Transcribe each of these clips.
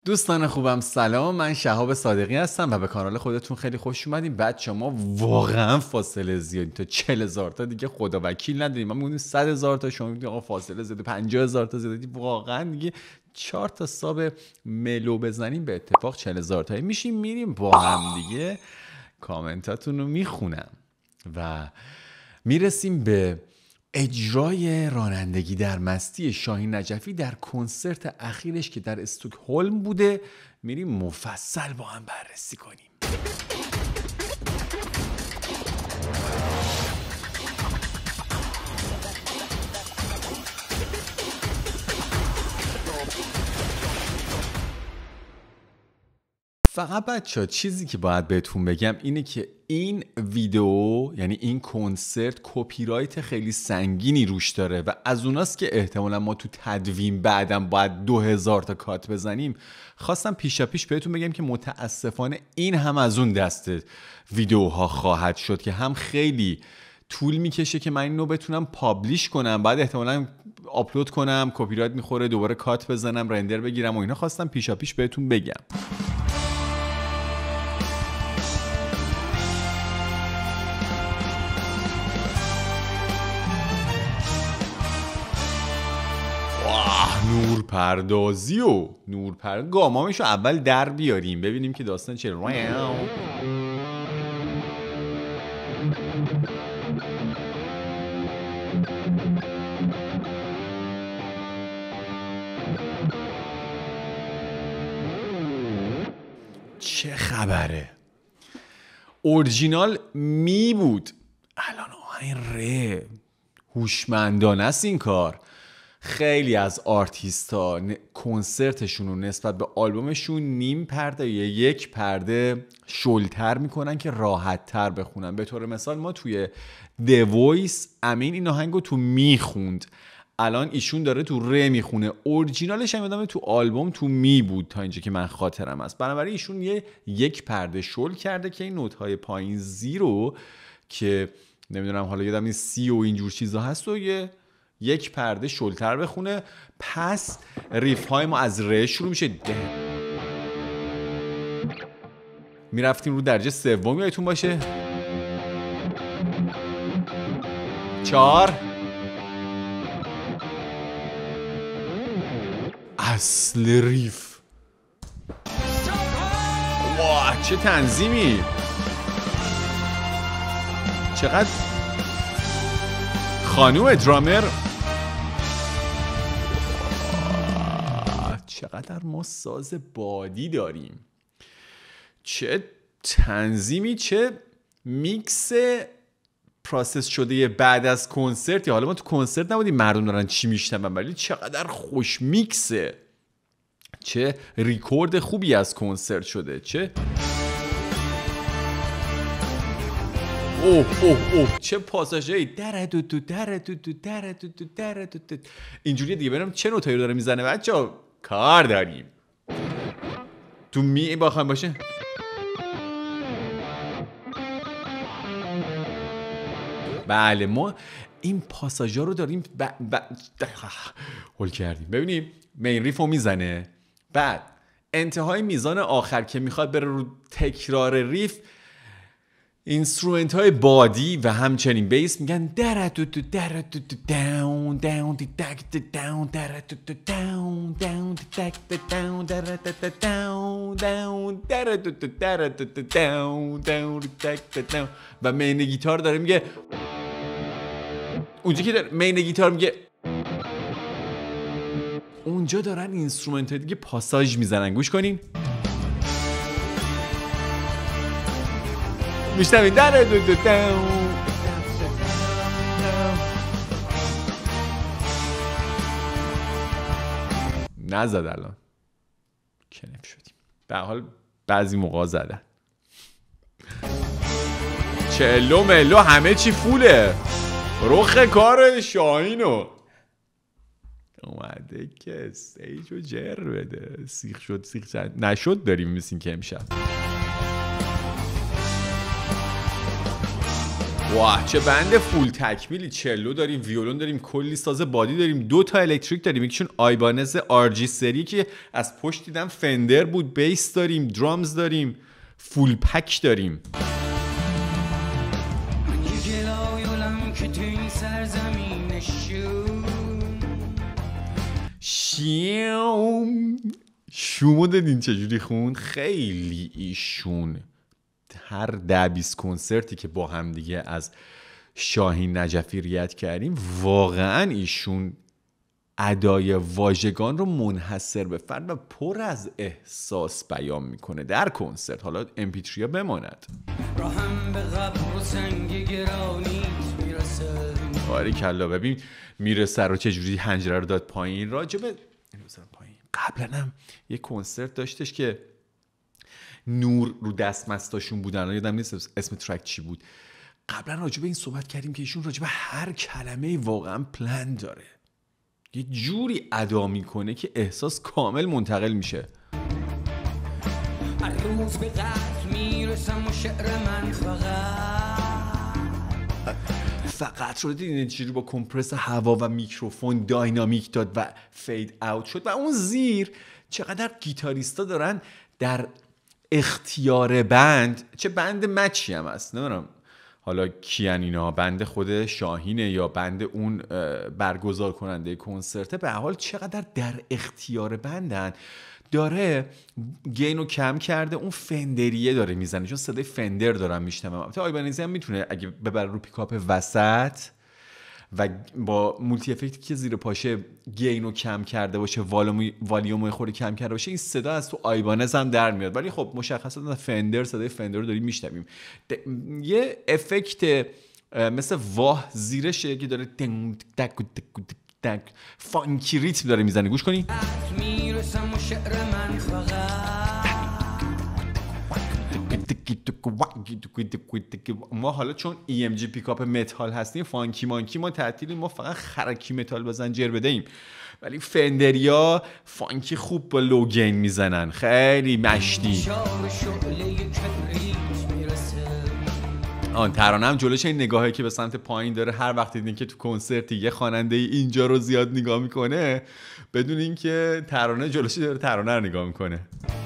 دوستان خوبم سلام، من شهاب صادقی هستم و به کانال خودتون خیلی خوش اومدین. بچه ما واقعا فاصله زیادی تا 40,000 تا دیگه خدا وکیل نداریم. ما میگیم 100,000 تا، شما میگید آقا فاصله زیاده، 50,000 تا زیادی. واقعا دیگه 4 تا ساب ملو بزنیم به اتفاق 40,000 تایی میشیم. میریم با هم دیگه کامنتاتون رو میخونم و میرسیم به اجرای رانندگی در مستی شاهین نجفی در کنسرت اخیرش که در استکهلم بوده. میریم مفصل با هم بررسی کنیم. فقط بچه چیزی که باید بهتون بگم اینه که این ویدیو، یعنی این کنسرت، کپی رایت خیلی سنگینی روش داره و از اوناست که احتمالا ما تو تدوین بعدم باید 2000 تا کات بزنیم. خواستم پیش بهتون بگم که متاسفانه این هم از اون دست ویدیوها خواهد شد که هم خیلی طول میکشه که من اینو بتونم پابلیش کنم، بعد احتمالا آپلود کنم، کپی رایت میخوره، دوباره کات بزنم، رندر بگیرم و اینا. خواستم پیش بهتون بگم. نورپردازی و گامامشو اول در بیاریم ببینیم که داستان چه. چه خبره؟ اورجینال می بود، الان آهنگ ره. هوشمندانه است این کار. خیلی از آرتیستا کنسرتشون رو نسبت به آلبومشون نیم پرده یا یک پرده شلتر میکنن که راحت تر بخونن. به طور مثال ما توی The Voice امین این آهنگو تو میخوند، الان ایشون داره تو ره میخونه. اورجینالش هم یادمه تو آلبوم تو می بود تا اینجا که من خاطرم است. بنابراین ایشون یک پرده شل کرده که این نوت‌های پایین زیرو که نمیدونم حالا یادم این سی و اینجور چیزا هست و یک پرده شلتر بخونه. پس ریف های ما از ره شروع میشه. میرفتیم رو درجه سوم، یادتون باشه 4 اصل ریف. واه چه تنظیمی، چقدر خانوم درامر، چقدر ما ساز بادی داریم، چه تنظیمی، چه میکس پروسس شده بعد از کنسرت. حالا ما تو کنسرت نبودیم مردم دارن چی میشنون، ولی چقدر خوش میکسه، چه ریکورد خوبی از کنسرت شده. چه اوه چه پاساژی اینجوری دیگه. بریم چه نوتایی رو داره میزنه بچه‌ها، کار داریم. تو می بخوام باشه بله ما این پاساژا رو داریم. هول کردیم. ببینیم مین ریف رو میزنه، بعد انتهای میزان آخر که میخواد بره رو تکرار ریف، اینسترومنت های بادی و همچنین بیس میگن و مین گیتار داره میگه، اونجا که داره مین گیتار میگه، اونجا دارن اینسترومنت های دیگه پاساژ میزنن. گوش کنین. میشنوین نزد الان کنف شدیم. به حال بعضی موقع زدن. چلو ملو همه چی فوله. رخ کار شاهینو اومده که استیجو جر بده. سیخ شد نشد داریم مثل که امشب واه چه بند فول تکمیلی. چلو داریم، ویولون داریم، کلی ساز بادی داریم، 2 تا الکتریک داریم، یکیشون آیبانز RG سری که از پشت دیدم فندر بود، بیس داریم، درامز داریم، فول پک داریم. شومو دیدین چجوری خون؟ خیلی ایشون هر 10-20 کنسرتی که با هم دیگه از شاهین نجفی ریت کردیم واقعا ایشون ادای واژگان رو منحصر به فرد و پر از احساس بیان میکنه در کنسرت. حالا MP3 ها بماند. راهم به قبر و سنگ گرانیت میرسه. باریکلا. ببین میرسه رو چجوری حنجره رو داد پایین. راجبه قبلا هم یه کنسرت داشتش که نور رو دستمستاشون بودن، یادم نیست اسم ترک چی بود. قبلا راجبه این صحبت کردیم که ایشون راجبه هر کلمه واقعا پلن داره، یه جوری ادا میکنه که احساس کامل منتقل میشه. هر روز به قطع میرسم و شعر من فقط شده دیدین چجوری با کمپرس هوا و میکروفون داینامیک داد و فید اوت شد. و اون زیر چقدر گیتاریستا دارن در اختیار بند، چه بند مچی هم هست، نمیدونم حالا کیان اینا، بند خود شاهینه یا بند اون برگزار کننده کنسرته، به حال چقدر در اختیار بندن. داره گینو کم کرده، اون فندریه داره میزنه، چون صدای فندر دارم میشنوم. البته آیبانیزی هم میتونه اگه ببره رو پیکاپ وسط و با مولتی افکتی که زیر پاشه گینو کم کرده باشه، والیومو خورده کم کرده باشه، این صدا از تو آیبانز هم در میاد. ولی خب مشخصا فندر، صدای فندر رو داریم میشنویم. یه افکت مثل واه زیرشه که داره فانکی ریتم داره میزنه. گوش کنی. ما حالا چون EMG پیکاپ متال هستیم، فانکی مانکی ما تعطیلیم، ما فقط خرکی متال بزن جر بدهیم. ولی فندریا فانکی خوب با لو گین میزنن، خیلی مشتی. ترانه هم جلوش این نگاهی که به سمت پایین داره. هر وقت دیدین که تو کنسرتی یه خواننده اینجا رو زیاد نگاه میکنه، بدون این که ترانه جلوش داره ترانه رو نگاه میکنه.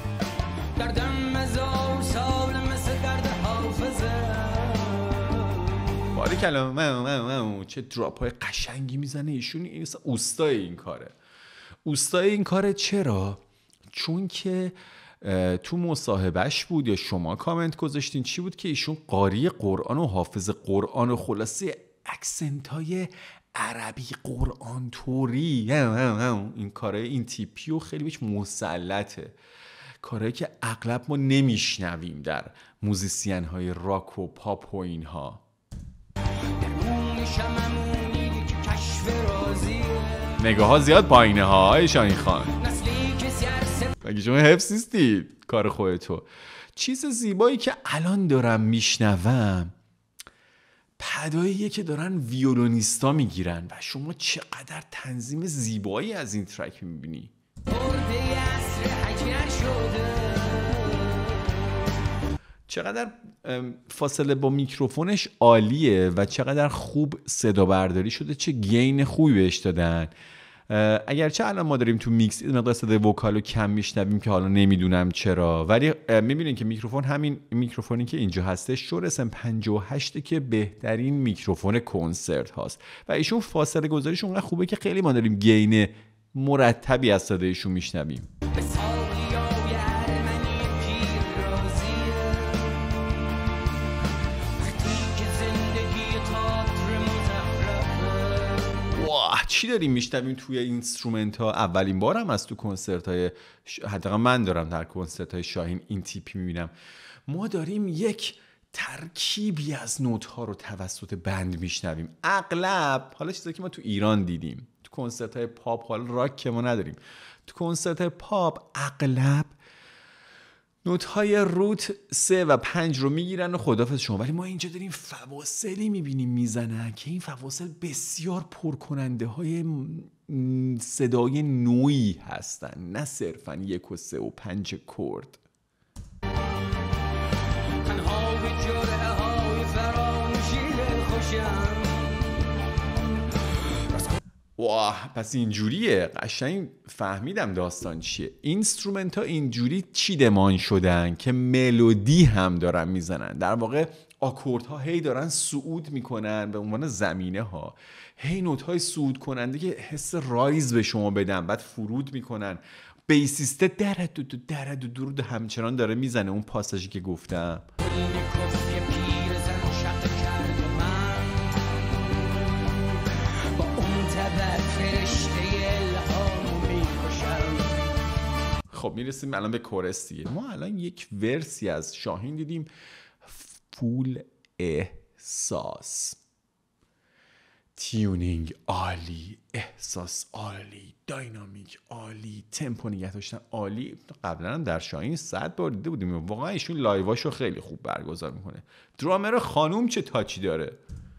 باریکلا. چه دراپ های قشنگی میزنه ایشون. این اوستای این کاره. اوستای این کاره. چرا؟ چون که تو مصاحبهش بود یا شما کامنت گذاشتین چی بود که ایشون قاری قرآن و حافظ قرآن و خلاصه اکسنت های عربی قرآن توری، این کاره این تیپی و خیلی بیش مسلطه. کاره که اغلب ما نمیشنویم در موزیسین های راک و پاپ و اینها. نگاه ها زیاد پایینه ها شاهین خان، مگه شما حفظ نیستید کار خودتو. چیز زیبایی که الان دارم میشنوم پداییه که دارن ویولونیستا میگیرن و شما چقدر تنظیم زیبایی از این ترک میبینی. چقدر فاصله با میکروفونش عالیه و چقدر خوب صدا برداری شده، چه گین خوبی بهش دادن. اگرچه الان ما داریم تو میکس مقدار صدای وکالو کم میشنویم که حالا نمیدونم چرا، ولی میبینین که میکروفون همین میکروفونی که اینجا هستش شور SM58 که بهترین میکروفون کنسرت هاست و ایشون فاصله گذاریش اونقدر خوبه که خیلی ما داریم گین مرتبی از صدایشون میشنویم. چی داریم میشنویم توی اینسترومنت ها؟ اولین بارم از تو کنسرت های حداقل من دارم در کنسرت های شاهین این تیپی میبینم. ما داریم یک ترکیبی از نوت ها رو توسط بند میشنویم. اغلب حالا چیزایی که ما تو ایران دیدیم تو کنسرت های پاپ، حالا راک که ما نداریم، تو کنسرت های پاپ اغلب نوت‌های روت 3 و 5 رو میگیرن و خداحافظ شما. ولی ما اینجا داریم فواصلی میبینیم میزنن که این فواصل بسیار پرکننده های صدای نوعی هستن، نه صرفاً 1 و 3 و 5 کرد. واه پس اینجوریه. قشنگ فهمیدم داستان چیه. اینسترومنت ها اینجوری چیدمان شدن که ملودی هم دارن میزنن. در واقع آکورد ها هی دارن صعود میکنن به عنوان زمینه ها، هی نوت های صعود کننده که حس رایز به شما بدن، بعد فرود میکنن. بیسیسته درد و درود همچنان داره میزنه اون پاساژی که گفتم. خب میرسیم الان به کورس دیگه. ما الان یک ورسی از شاهین دیدیم فول احساس، تیونینگ عالی، احساس عالی، داینامیک عالی، تمپو نگه داشتن عالی. قبلا هم در شاهین 100 بار دیده بودیم. واقعا ایشون لایواشو خیلی خوب برگزار میکنه. درامر خانوم چه تاچی داره.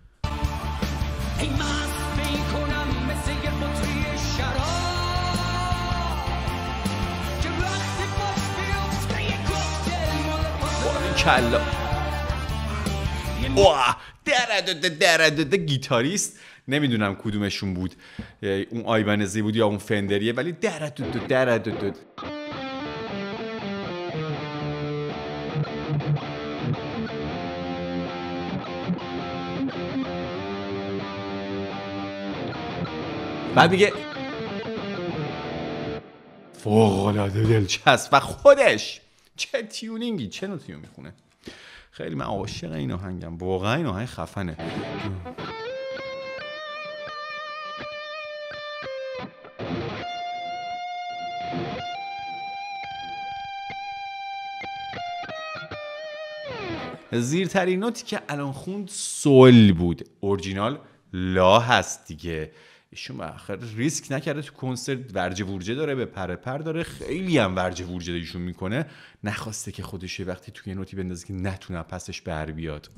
کلا واه درد گیتاریست نمیدونم کدومشون بود، اون آیبنزی بود یا اون فندریه، ولی درد بعد دیگه فوق‌العاده دلچسب و خودش چه تیونینگی، چه نوتیو میخونه. خیلی من عاشق این آهنگم، واقعا این آهنگ خفنه. زیرترین نوتی که الان خوند سول بود، اورجینال لا هست دیگه. ایشون بالاخره ریسک نکرده تو کنسرت، ورجه ورجه داره، به پر داره، خیلی هم ورجه ورجه ایشون میکنه، نخواسته که خودش وقتی توی نوتی بندازه که نتونه پسش بر بیاد.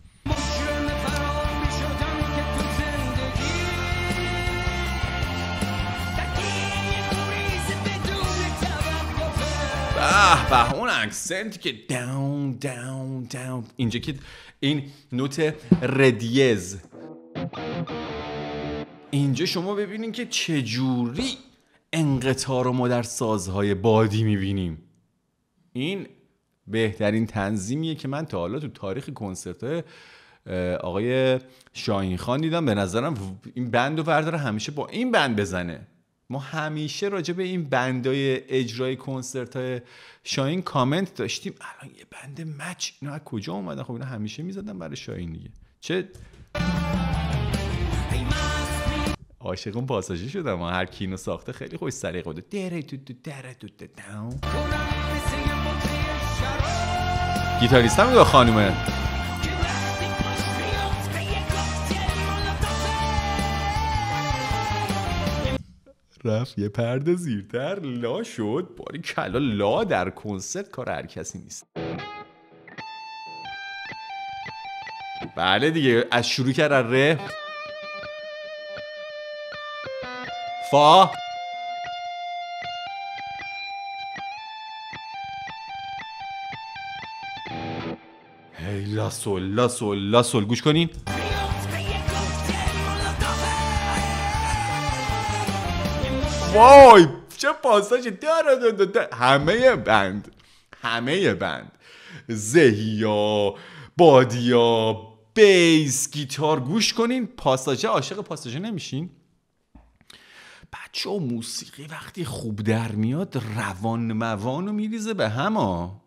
به اون اکسنتی که داون داون داون، اینجا که این نوت ردیز، اینجا شما ببینین که چجوری انقطاع رو ما در سازهای بادی میبینیم. این بهترین تنظیمیه که من تا حالا تو تاریخ کنسرت‌های آقای شاهین خان دیدم. به نظرم این بندو برداره همیشه با این بند بزنه. ما همیشه راجع به این بندای اجرای کنسرت‌های شاهین کامنت داشتیم. الان یه بند مچ اینا از کجا اومدن؟ خب اینا همیشه میزدن برای شاهین دیگه. چه عاشق اون پاساژی شدم. ما هر کی اینو ساخته خیلی خوش سلیقه بود. گیتاریست هم دو خانومه. رفت یه پرده زیرتر لا شد. باری کلا لا در کنسرت کار هر کسی نیست. بله دیگه از شروع کرد ره فا هی لا سول لا سول لا سول. گوش کنین. وای چه پاساژ همه بند زهیا، بادیا، بیس، گیتار. گوش کنین پاساژ. عاشق پاساژ نمیشین؟ بچه و موسیقی وقتی خوب در میاد روان موانو میریزه به هم.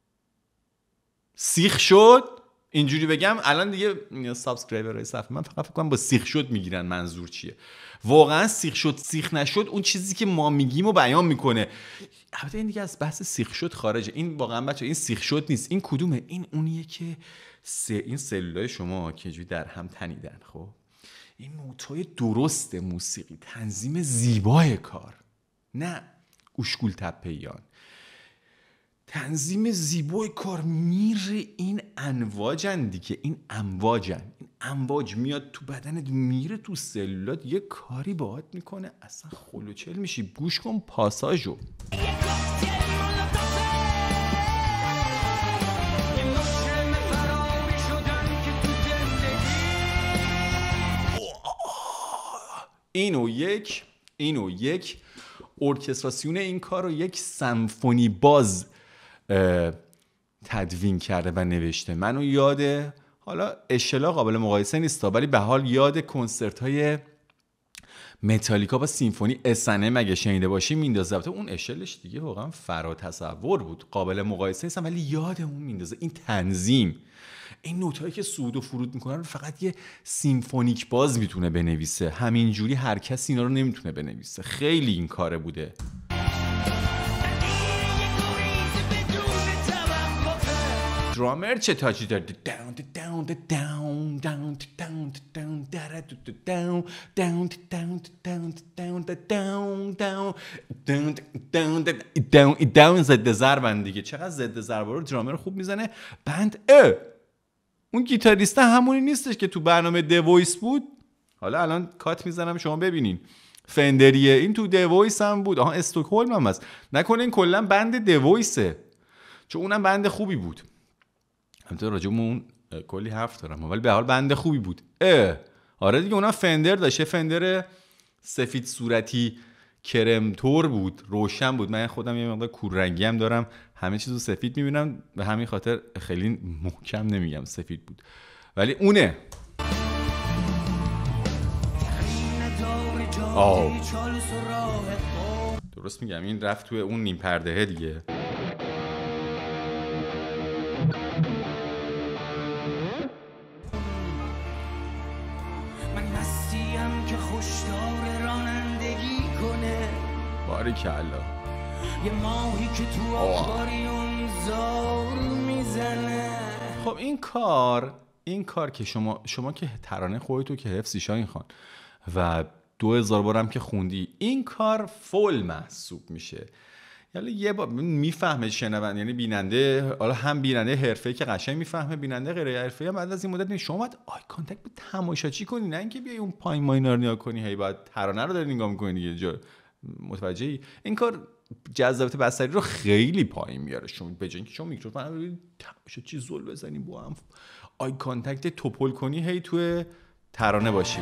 سیخ شد اینجوری بگم الان دیگه سابسکرایبرهای صفحه من فقط فکر کنم با سیخ شد میگیرن منظور چیه. واقعا سیخ شد سیخ نشد اون چیزی که ما میگیم و بیان میکنه. البته این دیگه از بحث سیخ شد خارجه. این واقعا بچه این سیخ شد نیست. این کدومه؟ این اونیه که این سلولای شما که اینجوری در هم تنیدن. خب این نوتای درست موسیقی، تنظیم زیبای کار، نه اشکول تپه‌ایان، تنظیم زیبای کار. میره این امواجن دیگه، این امواج میاد تو بدنت، میره تو سلولات، یه کاری باهات میکنه اصلا خلوچل میشی. گوش کن پاساژو. اینو یک ارکستراسیون این کار رو یک سمفونی باز تدوین کرده و نوشته. منو یاده، حالا اشلا قابل مقایسه نیست ولی به حال یاد کنسرت های متالیکا با سیمفونی اسنه مگه شنیده باشی میندازه. البته اون اشلش دیگه واقعا فرا تصور بود، قابل مقایسه نیست، ولی یاد اون میندازه. این تنظیم، این نوتایی که صعود و فرود میکنن رو فقط یه سیمفونیک باز میتونه بنویسه، همینجوری هر کسی اینا رو نمیتونه بنویسه. خیلی این کاره بوده. درامر چه تاچی داره؟ داون ضد ضربن دیگه. چقدر ضد ضربا رو درامر خوب میزنه. بند اون گیتاریست همونی نیستش که تو برنامه د وایس بود. حالا الان کات میزنم شما ببینین. فندریه این تو د وایس هم بود. آها استکهلم هم هست. نکنه این کلا بند د وایسه، چون اونم بند خوبی بود. البته راجع به اون کلی حرف دارم ولی به حال بند خوبی بود. آره دیگه اونم فندر داشته، فندر سفید صورتی کرم تور بود، روشن بود. من خودم یه مقدار کور رنگی هم دارم، همه چیزو سفید میبینم، به همین خاطر خیلی محکم نمیگم سفید بود، ولی اونه. درست میگم، این رفت توی اون نیم پردهه دیگه. باریکالله. یه ماهی که تو آکواریوم زار میزنه. خب این کار که شما که ترانه خودتو که حفظی شاهین خان و 2000 بارم که خوندی، این کار فول محسوب میشه. یعنی یه بار میفهمه شنونده، یعنی بیننده، حالا هم بیننده حرفه‌ای که قشنگ میفهمه، بیننده غیر حرفه‌ای هم بعد از این مدت شما باید آی کانتاکت به تماشاچی کنی، نه اینکه بیای اون پایین ماینر نگاه کنی، هی بعد ترانه رو داری نگاه می‌کنی دیگه. متوجهی؟ این کار جذابیت بصری رو خیلی پایین میاره. شما به جای اینکه شما میکروفون رو تماشاچی زل بزنیم با هم آی کانتاکت توپل کنی، هی توی ترانه باشی.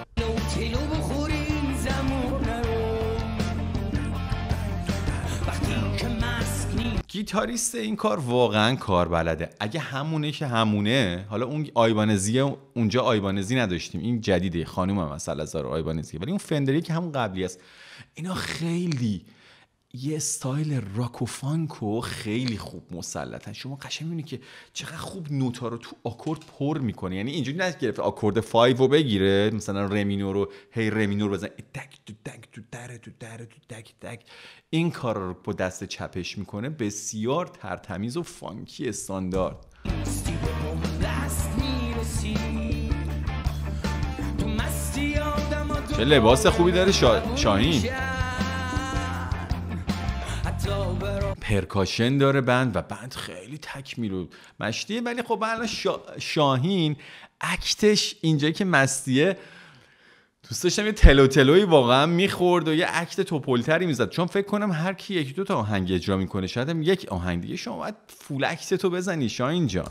گیتاریست این کار واقعا کار بلده. اگه همونه که همونه، حالا اون آیبانزیه، اونجا آیبانزی نداشتیم، این جدیده، خانوم هم مثلا زار آیبانزیه، ولی اون فندری که همون قبلی است. اینا خیلی یه استایل راک و فانکو خیلی خوب مسلطن. شما قشنگ میبینی که چقدر خوب نوتا رو تو آکورد پر میکنه. یعنی اینجوری نگرفته آکورد 5 رو بگیره مثلا رمینور رو هی رمینور بزنه تک تو تک تو در تو در تو تک تک، این کار رو با دست چپش میکنه. بسیار ترتمیز و فانکی استاندارد. چه لباس خوبی داره شاهین. پرکاشن داره بند و بند خیلی تک میرو مشتیه. ولی خب الان شاهین اکتش اینجایی که مستیه، دوست داشتم یه تلوتلوی واقعا میخورد و یه اکت توپلتری میزد، چون فکر کنم هر کی یکی دو تا آهنگ اجرا میکنه، شاید هم یک آهنگ دیگه. شما باید فول اکت تو بزنی شاهین جان.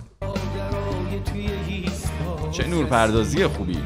چه نورپردازی خوبی.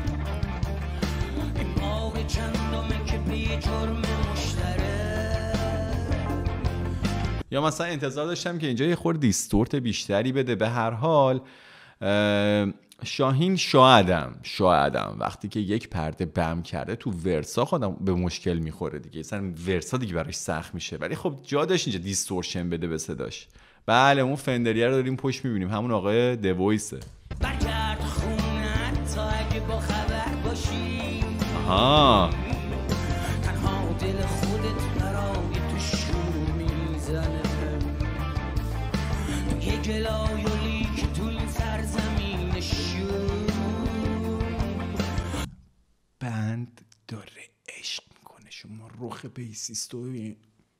یا مثلا انتظار داشتم که اینجا یه خورده دیستورت بیشتری بده. به هر حال شاهین شایدم وقتی که یک پرده بم کرده تو ورسا خودم به مشکل میخوره دیگه، مثلا ورسا دیگه براش سخت میشه. ولی خب جا داشت اینجا دیستورشن بده به صداش. بله اون فندریه رو داریم پشت میبینیم، همون آقای د وایسه. برگرد خونت تا اگه با خبر باشی. آها تنها دل خودت برای تو شور میزنه، یه گلایولی که تو این سرزمین شور. بند داره عشق میکنه. شما رخ بیسیستو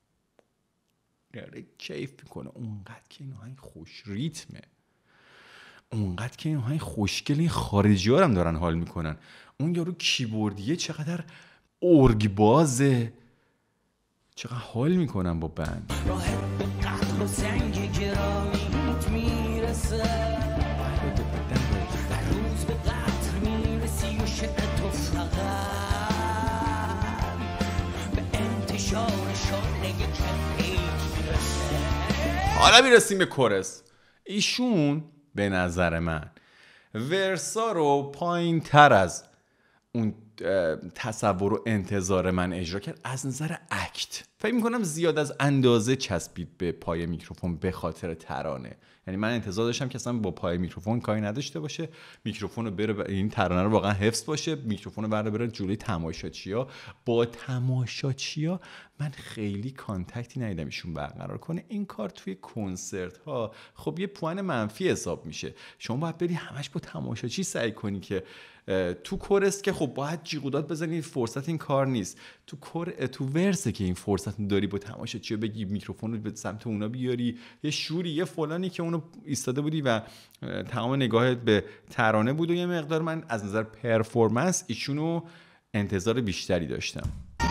داره کیف میکنه. اونقدر که این آهنگ خوش ریتمه، اونقدر که این آهنگ خوشگل. این خارجی ها هم دارن حال میکنن. اون یارو کیبوردیه چقدر ارگ بازه، چقدر حال میکنن با بند. راحت به قتل و سنگ گرامیت میرسه، در روز به قتل میرسی و شدت و فقط حالا میرسیم به کورس. ایشون به نظر من ورسا رو پایین تر از اون تصور و انتظار من اجرا کرد از نظر اکت. فکر میکنم زیاد از اندازه چسبید به پای میکروفون به خاطر ترانه. یعنی من انتظار داشتم که اصلا با پای میکروفون کاری نداشته باشه، میکروفون رو بره این ترانه رو واقعا حفظ باشه، میکروفون رو بره جلوی تماشاچیا. با تماشاچیا من خیلی کانتکتی ندیدم ایشون برقرار کنه. این کار توی کنسرت ها خب یه پوان منفی حساب میشه. شما باید بری همش با تماشاچی سعی کنی که تو کورس که خب باید جیغ بزنی، فرصت این کار نیست. تو ورسه که این فرصت داری با تماشاچی بگی، میکروفون رو به سمت اونا بیاری، یه شوری یه فلانی که اونو ایستاده بودی و تمام نگاهت به ترانه بود و یه مقدار من از نظر پرفورمنس ایشونو انتظار بیشتری داشتم.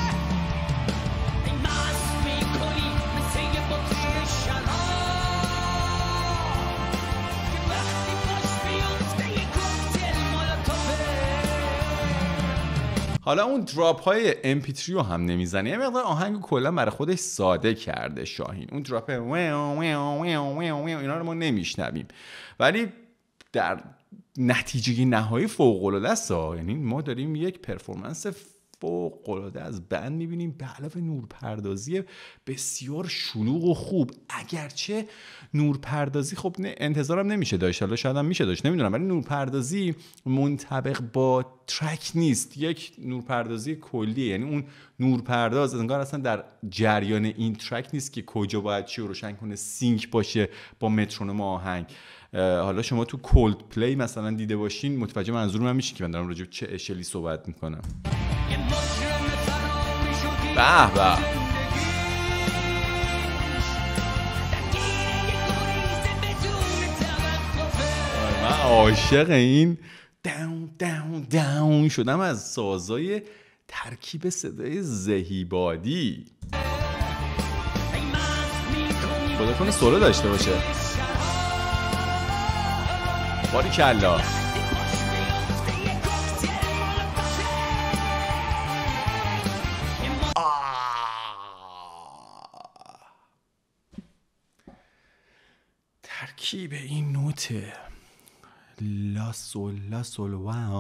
حالا اون دراپ های MP3 رو هم نمیزنه، یه مقدار آهنگ کلا برای خودش ساده کرده شاهین. اون دراپ اینا رو ما نمیشنویم، ولی در نتیجه نهایی فوق العاده است. یعنی ما داریم یک پرفورمنس فوق العاده از بند میبینیم به علاوه نورپردازی بسیار شلوغ و خوب. اگرچه نورپردازی خب انتظارم نمیشه داشت، حالا شاید هم میشه داشت نمیدونم، ولی نورپردازی منطبق با ترک نیست، یک نورپردازی کلیه. یعنی اون نورپرداز انگار اصلا در جریان این ترک نیست که کجا باید چی رو روشن کنه، سینک باشه با مترونوم آهنگ. حالا شما تو کولد پلی مثلا دیده باشین متوجه منظور من میشین که من دارم راجع به چه اشلی صحبت میکنم. به به من عاشق این داون داون داون شدم از سازای ترکیب صدای زهیبادی. خدا کنه سولو داشته باشه. باریکلا. ترکیب این نوته لا سول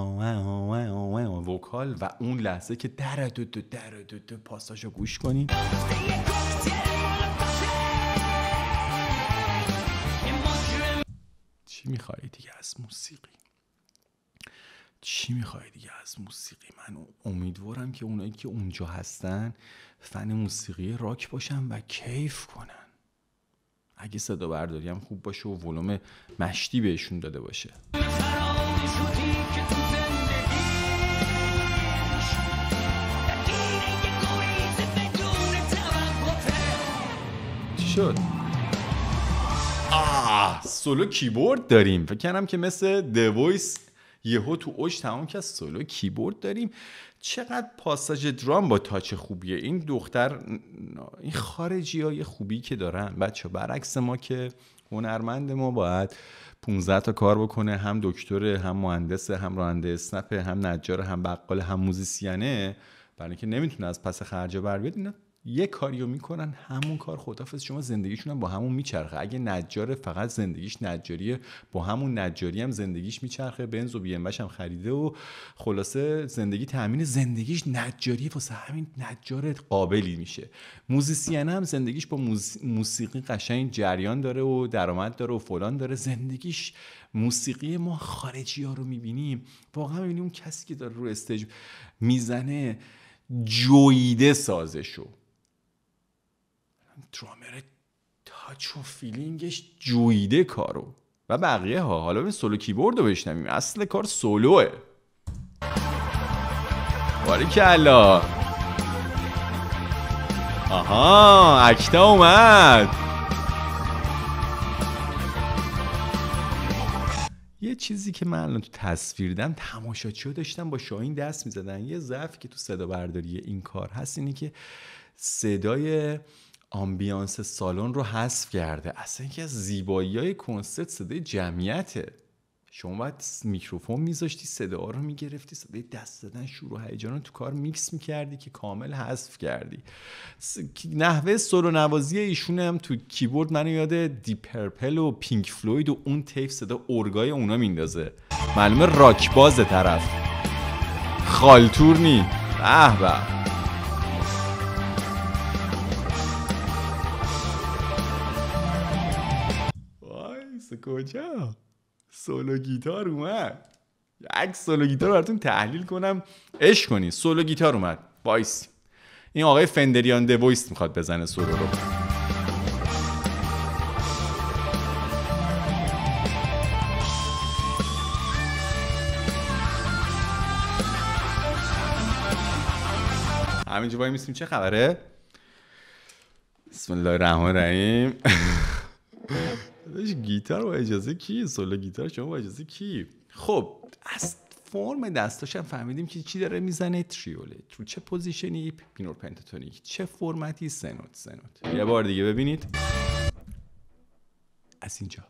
وکال و اون لحظه که در دو پاساژو گوش کنی. چی میخوایی دیگه از موسیقی؟ چی میخوایی دیگه از موسیقی؟ من امیدوارم که اونایی که اونجا هستن فن موسیقی راک باشن و کیف کنن. اگه صدا برداری هم خوب باشه و ولوم مشتی بهشون داده باشه. چی شد؟ سولو کیبورد داریم. فکر کنم که مثل The Voice یهو تو اوج تمام که سولو کیبورد داریم. چقدر پاساژ درام با تاچ خوبیه. این دختر، این خارجی ها یه خوبی که دارن بچه، برعکس ما که هنرمند ما باید 15 تا کار بکنه، هم دکتره، هم مهندسه، هم راننده اسنپه، هم نجاره، هم بقاله، هم موزیسینه، برای اینکه نمیتونه از پس خرجا بر بیاد. اینا یه کاریو میکنن، همون کار خدافظ شما، زندگیشون هم با همون میچرخه. اگه نجار فقط زندگیش نجاریه، با همون نجاری هم زندگیش میچرخه، بنز و بی ام هم خریده و خلاصه زندگی تامین زندگیش نجاریه، واسه همین نجار قابلی میشه. موزیسین هم زندگیش با موسیقی قشنگ جریان داره و درآمد داره و فلان داره، زندگیش موسیقی. ما خارجی ها رو میبینیم، واقعا میبینیم اون کسی که داره رو استیج میزنه جویده سازشو، درامر تاچ و فیلینگش جویده کارو، و بقیه ها. حالا به سولو کیبورد رو بشنویم، اصل کار سولوه. باریکلا. آها اکتا اومد. یه چیزی که من الان تو تصویر دیدم، تماشاچی‌ها داشتن با شاهین دست می‌زدن. یه ضعفی که تو صدا برداری این کار هست اینه که صدای آمبیانس سالن رو حذف کرده. اصلا یکی از زیبایی‌های کنسرت صدای جمعیته. شما باید میکروفون میذاشتی، صدا رو میگرفتی، صدای دست دادن، شروع هیجان رو تو کار میکس میکردی که کامل حذف کردی. نحوه سولو نوازی ایشون هم تو کیبورد منو یاد دی پرپل و پینک فلوید و اون تیپ صدا ارگای اونا میندازه. معلومه راک باز طرف، خالتور نی. به به. کجا سولو گیتار اومد؟ یک سولو گیتار براتون تحلیل کنم عشق کنی. سولو گیتار اومد، وایس. این آقای فندریان دویست میخواد بزنه سولو رو. همینجا وای میسیم. چه خبره؟ بسم الله الرحمن الرحیم. گیتار با اجازه کی؟ سولو گیتار شما با اجازه کی؟ خب از فرم دستاش هم فهمیدیم که چی داره میزنه. تریوله. تو چه پوزیشنی؟ مینور پنتاتونیک. چه فرمتی؟ سنوت. یه بار دیگه ببینید. از اینجا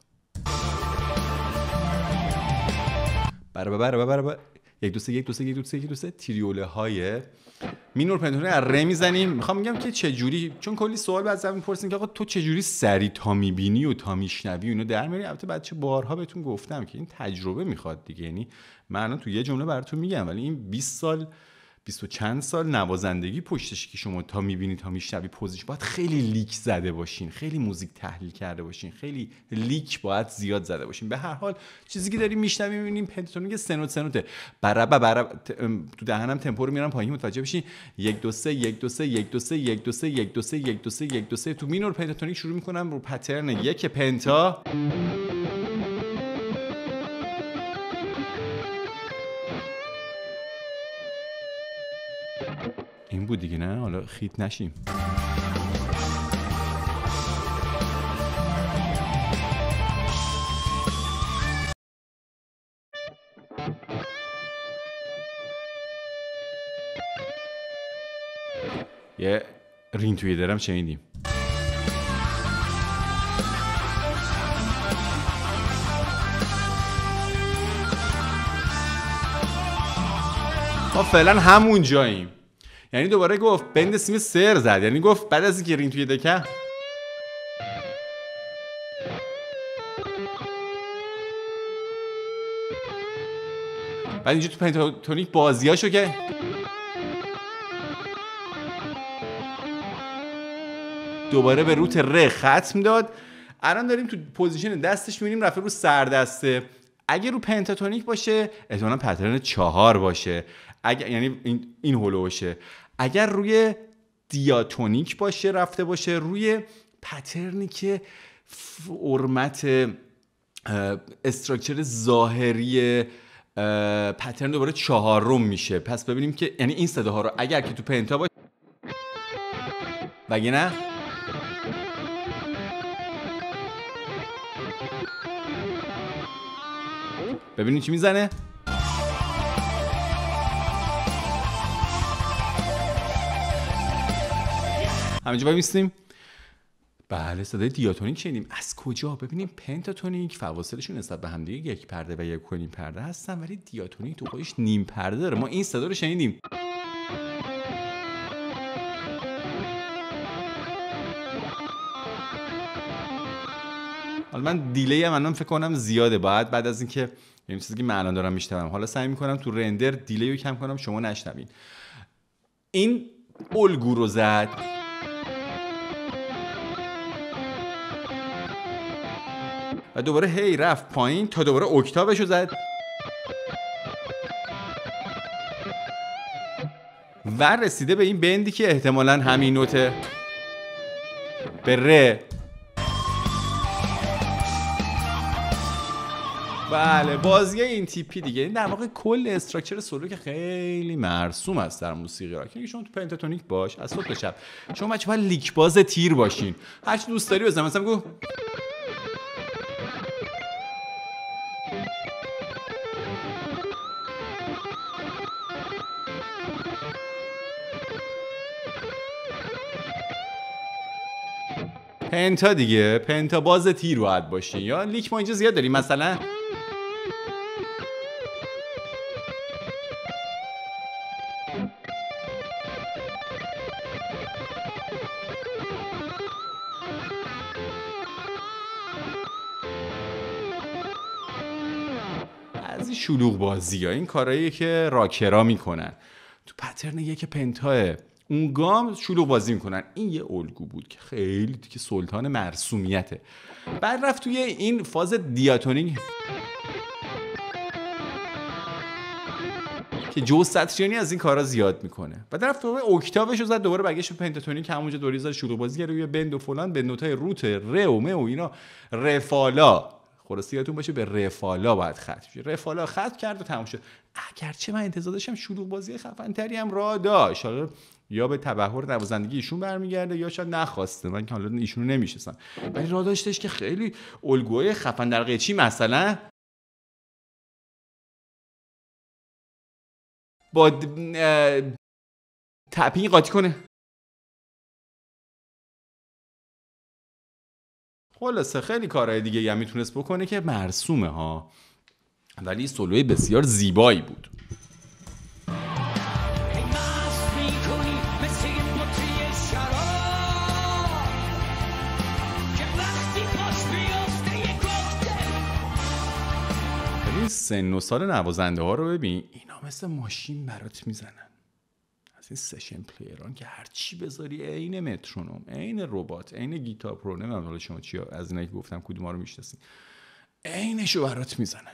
برابر 1 2 3 1 2 3 1 2 3 1 2 3 تریوله های مینور پنتاتونیک ره میزنیم. میخوام میگم که چه جوری، چون کلی سوال بعد زمین میپرسین که آقا تو چه جوری سری تا میبینی و تا میشنوی اونو در میاری. البته بچه بارها بهتون گفتم که این تجربه میخواد دیگه. یعنی من الان تو یه جمله براتون میگم، ولی این 20 سال 20 و چند سال نوازندگی پشتش که شما تا میبینی تا میشنوی پوزیشن باید خیلی لیک زده باشین، خیلی موزیک تحلیل کرده باشین، خیلی لیک باید زیاد زده باشین. به هر حال چیزی که داریم میشنویم میبینیم پنتاتونیک سنوته. تو دهنم تمپو رو میارم پایین متوجه بشین. 1 2 3 1 2 3 1 2 3 1 2 3 1 2 3 1 2 3 1 2 3. تو مینور پنتاتونیک شروع میکنم رو پترن 1 پنتا. این بود دیگه، نه حالا خیت نشیم. یه رین توی درم شنیدیم. ما فعلا همون جاییم. یعنی دوباره گفت بند سیم سر زد. یعنی گفت بعد از اینکه رین توی دکه بعد اینجا تو پنتاتونیک بازیاشو که دوباره به روت ر ختم داد. الان داریم تو پوزیشن دستش میبینیم رفته رو سردسته. اگه رو پنتاتونیک باشه احتمالاً پترن 4 باشه، اگه یعنی این هولوشه. اگر روی دیاتونیک باشه رفته باشه روی پترنی که فرمت استراکچر ظاهری پترن دوباره 4 میشه. پس ببینیم که یعنی این صداها رو اگر که تو پنتا باشه وگه نه ببینیم چی میزنه. همینجا باید میستیم. بله صدای دیاتونیک شنیدیم. از کجا؟ ببینیم پنتاتونیک فواصلشون نسبت به هم دیگه 1 پرده و 1.5 پرده هستن، ولی دیاتونیک تو خودش نیم پرده داره. ما این صدا رو شنیدیم. حالا من دیلی هم الان فکر کنم زیاده، بعد از اینکه یعنی چیزی که من الان دارم میشنوم، حالا سعی میکنم تو رندر دیلی رو کم کنم شما نشنوین. این الگو رو زد. و دوباره هی رفت پایین تا دوباره اکتاوشو زد و رسیده به این بندی که احتمالاً همین نوته به ر. بله بازی این تیپی دیگه. این در واقع کل استراکچر سولو که خیلی مرسوم است در موسیقی راک. یعنی شما تو پنتاتونیک باش از صبح تا شب شما بچه‌ها لیک باز تیر باشین، هر چی دوست داری بزن. مثلا بگو پنتا دیگه، پنتا باز تیر باید باشین. یا لیک ما اینجا زیاد داریم، مثلا بعضی شلوغ بازی ها این کارهاییه که راکرا میکنن. تو پترن یک پنتاه اون گام شلوغ بازی میکنن. این یه الگو بود که خیلی که سلطان مرسومیته. بعد رفت توی این فاز دیاتونیک که جو ساتریانی از این کارا زیاد میکنه. بعد رفت دوباره اکتاوش رو زد، دوباره برگشت به پنتاتونیک، همونجا دوری زد شروع بازی روی بند و فلان، به نوتای روت ر و م و اینا، رفالا، خلاص یادتون باشه به رفالا باید ختم شه. رفالا ختم کرد و تموم شد. اگرچه من انتظار داشتم شروع بازی خفن تری هم راه داشت، حالا یا به تبحر نوازندگی ایشون برمیگرده یا شاید نخواسته، من که حالا ایشونو نمیشناسم، ولی راه داشتش که خیلی الگوهای خفن در قیچی مثلا با تپین قاطی کنه. خلاصه خیلی کارهای دیگه هم میتونست بکنه که مرسومه ها، ولی سولوی بسیار زیبایی بود. سن و سال نوازنده ها رو ببین، اینا مثل ماشین برات میزنن. از این سشن پلیران که هر چی بذاری عین مترونوم، عین ربات، عین گیتار پرو، نمیدونم حالا شما چی از اینایی که گفتم کدوما رو میشناسین، عینشو برات میزنن.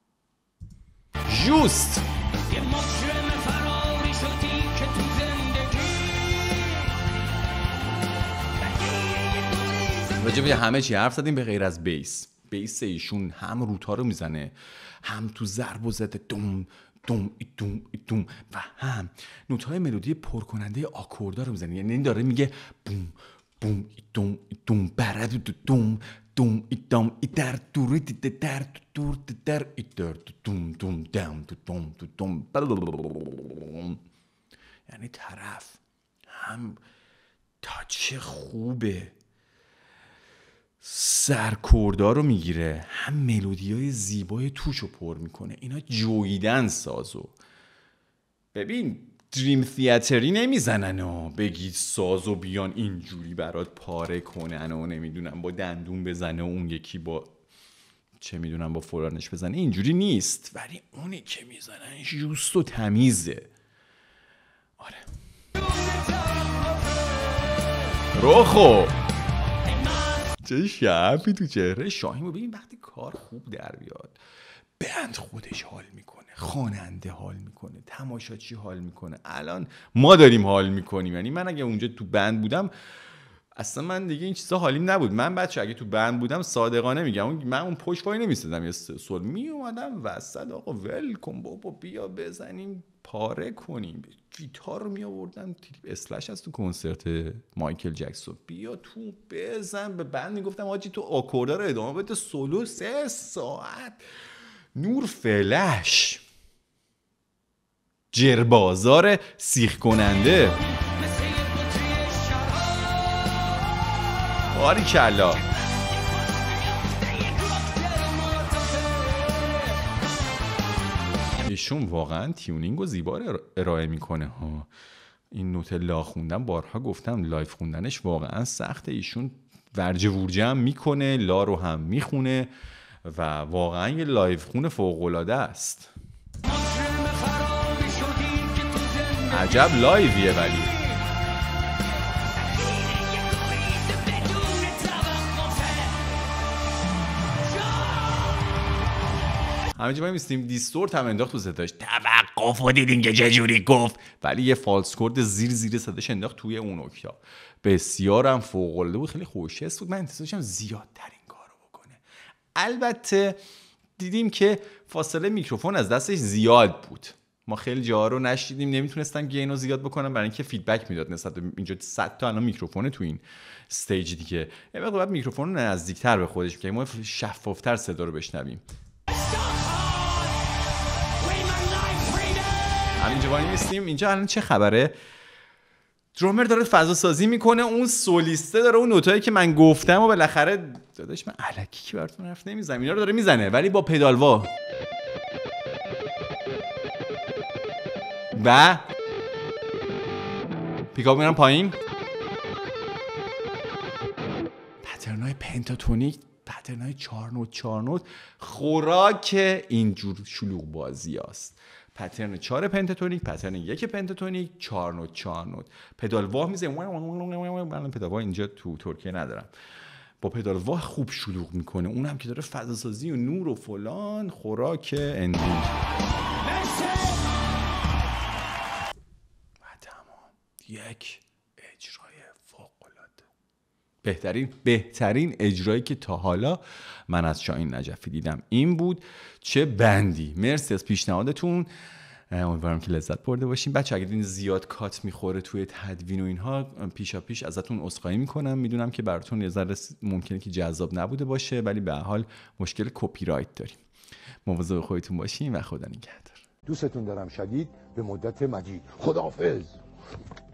جوست یه مجرم فراری شدی که تو زندگی راجع به همه چی حرف زدیم به غیر از بیس. بیس ایشون هم روتا رو میزنه، هم تو ضرب و زده دوم دوم دوم دوم و هم نوت‌های ملودی پرکننده آکوردا رو میزنه. یعنی این داره میگه بوم بوم دوم دوم برد دوم دوم دوم در دور در دور در در دوم دوم دم دوم دوم. یعنی طرف هم تاچ خوبه، سرکوردا رو میگیره، هم ملودیای زیبای توشو پر میکنه. اینا جویدن سازو. ببین دریم تیاتری نمیزنن و بگید سازو بیان اینجوری برات پاره کنن و نمیدونم با دندون بزنه و اون یکی با چه میدونم با فلانش بزنه، اینجوری نیست. ولی اونی که میزنن جوست و تمیزه. آره روخو چه شعفی تو چهره شاهین رو ببین. وقتی کار خوب در بیاد، بند خودش حال میکنه، خواننده حال میکنه، تماشاچی حال میکنه. الان ما داریم حال میکنیم. یعنی من اگه اونجا تو بند بودم اصلا من دیگه این چیزا حالیم نبود. من بچه اگه تو بند بودم صادقانه میگم من اون پشت وای نمیستادم، یه سول می اومدم وسط، آقا ول کن بابا بیا بزنیم پاره کنیم. گیتار رو می آوردن، تریپ اسلش از تو کنسرت مایکل جکسون، بیا تو بزن. به بند میگفتم آجی تو آکوردا رو ادامه بده، سولو 3 ساعت نور فلش جربازار سیخ کننده. باریکلا. ایشون واقعا تیونینگ و زیبا ارائه میکنه ها. این نوت لا خوندن بارها گفتم، لایف خوندنش واقعا سخته. ایشون ورجه ورجه هم میکنه، لا رو هم میخونه و واقعا یه لایف خون فوق‌العاده است. عجب لایویه. ولی همینجا ما میستیم دیستورت هم انداخت تو صداش، توقف رو دیدین که چجوری گفت، ولی یه فالس کورد زیر صداش انداخت توی اون اکتاو. بسیارم فوق‌العاده بود، خیلی خوش‌حس بود. من انتظار داشتم زیادتر این کارو بکنه. البته دیدیم که فاصله میکروفون از دستش زیاد بود. ما خیلی جاها رو نشیدیم، نمیتونستن گینو زیاد بکنن برای اینکه فیدبک میداد نسبت به اینجا 100 تا الان میکروفونه تو این استیج دیگه. یه وقت بعد میکروفون رو نزدیک‌تر به خودش می‌کنیم، ما شفاف‌تر صدا رو بشنویم. همینجا وای میستیم. اینجا الان چه خبره؟ درامر داره فضا سازی میکنه، اون سولیسته داره اون نوتایی که من گفتم و بالاخره داداش من الکی که براتون حرف نمیزنم، اینا رو داره میزنه ولی با پدالوا و پیکاپ میرم پایین. پترنای پنتاتونیک پترنای 4 نوت 4 نوت خوراک اینجور شلوغ بازی هست. پترن 4 پنتاتونیک، پترن 1 پنتاتونیک، 4 نوت 4 نوت، پدال واه میزنه. من پدال واه اینجا تو ترکیه ندارم. با پدال واه خوب شلوغ میکنه، اونم که داره فضا سازی و نور و فلان، خوراک اندی. یک اجرای فوق‌العاده، بهترین اجرایی که تا حالا من از شاهین نجفی دیدم این بود. چه بندی. مرسی از پیشنهادتون، امیدوارم که لذت برده باشیم. بچه اگر این زیاد کات میخوره توی تدوین و اینها، پیش ازتون عذرخواهی میکنم. میدونم که براتون یه ذره ممکنه که جذاب نبوده باشه، ولی به هر حال مشکل کپی رایت داریم. مواظب خودتون باشین و خدا نگهدار. دوستتون دارم شدید. به مدت مجید. خداحافظ.